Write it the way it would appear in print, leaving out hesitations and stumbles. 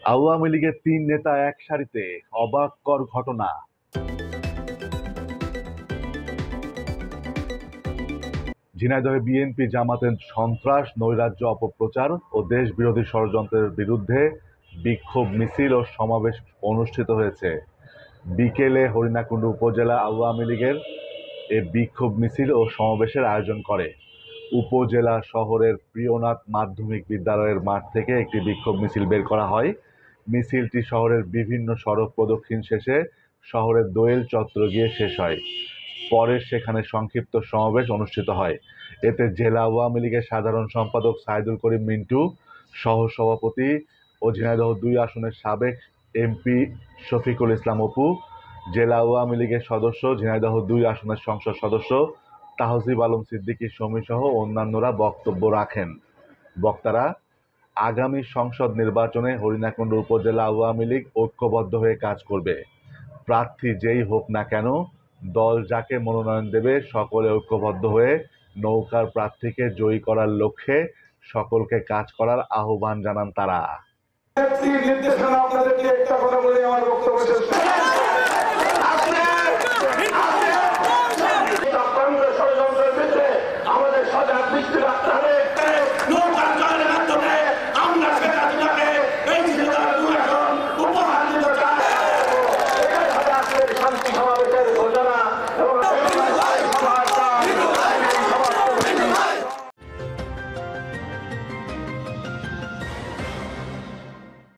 আওয়ামী লীগের তিন নেতা এক সারিতে, অবাককর ঘটনা। ঝিনাইদহে বিএনপি জামাতের সন্ত্রাস, নৈরাজ্য, অপপ্রচার ও দেশ বিরোধী ষড়যন্ত্রের বিরুদ্ধে বিক্ষোভ মিছিল ও সমাবেশ অনুষ্ঠিত হয়েছে। বিকেলে হরিণাকুণ্ড উপজেলা আওয়ামী লীগের এ বিক্ষোভ মিছিল ও সমাবেশের আয়োজন করে। উপজেলা শহরের প্রিয়নাথ মাধ্যমিক বিদ্যালয়ের মাঠ থেকে একটি বিক্ষোভ মিছিল বের করা হয়। মিছিলটি শহরের বিভিন্ন সড়ক প্রদক্ষিণ শেষে শহরের দোয়েল চত্বর গিয়ে শেষ হয়। পরে সেখানে সংক্ষিপ্ত সমাবেশ অনুষ্ঠিত হয়। এতে জেলা আওয়ামী লীগের সাধারণ সম্পাদক সাইদুল করিম মিন্টু, সহসভাপতি ও ঝিনাইদহ ২ আসনের সাবেক এমপি শফিকুল ইসলাম অপু, জেলা আওয়ামী লীগের সদস্য, ঝিনাইদহ ২ আসনের সংসদ সদস্য তাহজিব আলম সিদ্দিকী সমী সহ অন্যান্যরা বক্তব্য রাখেন। বক্তারা আগামী সংসদ নির্বাচনে হরিণাকুণ্ড উপজেলা আওয়ামী লীগ ঐক্যবদ্ধ হয়ে কাজ করবে। প্রার্থী যেই হোক না কেন, দল যাকে মনোনয়ন দেবে সকলে ঐক্যবদ্ধ হয়ে নৌকার প্রার্থীকে জয়ী করার লক্ষ্যে সকলকে কাজ করার আহ্বান জানান তারা।